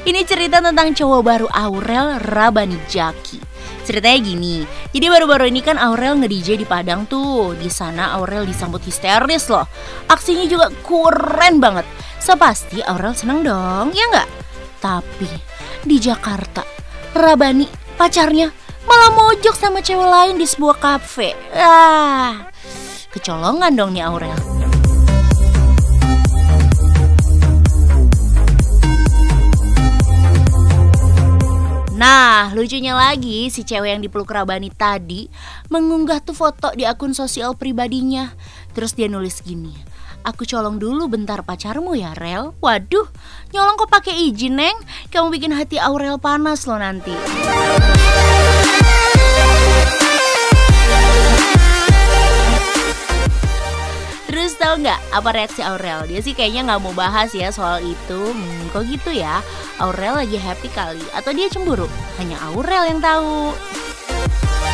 Ini cerita tentang cowok baru Aurel, Rabani Jaki. Ceritanya gini, jadi baru-baru ini kan Aurel nge-DJ di Padang tuh. Di sana Aurel disambut histeris loh. Aksinya juga keren banget. So pasti Aurel seneng dong, ya nggak? Tapi di Jakarta, Rabani pacarnya malah mojok sama cewek lain di sebuah kafe. Kecolongan dong nih Aurel. Nah, lucunya lagi, si cewek yang dipeluk Rabani tadi mengunggah tuh foto di akun sosial pribadinya. Terus dia nulis gini, "Aku colong dulu bentar pacarmu ya, Rel." Waduh, nyolong kok pakai izin, Neng? Kamu bikin hati Aurel panas loh nanti. Terus tau nggak apa reaksi Aurel? Dia sih kayaknya nggak mau bahas ya soal itu. Kok gitu ya? Aurel lagi happy kali atau dia cemburu? Hanya Aurel yang tahu.